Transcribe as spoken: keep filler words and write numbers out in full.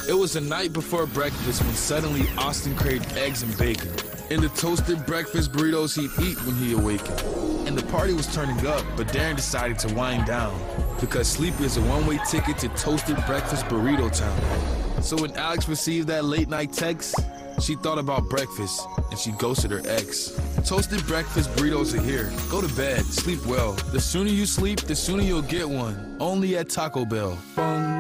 It was the night before breakfast when suddenly Austin craved eggs and bacon and the toasted breakfast burritos he'd eat when he awakened. And the party was turning up, but Darren decided to wind down because sleep is a one-way ticket to toasted breakfast burrito town. So when Alex received that late-night text, she thought about breakfast and she ghosted her ex. Toasted breakfast burritos are here. Go to bed, sleep well. The sooner you sleep, the sooner you'll get one. Only at Taco Bell.